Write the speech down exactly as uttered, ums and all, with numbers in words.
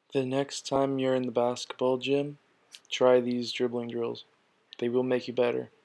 The next time you're in the basketball gym, try these dribbling drills. They will make you better.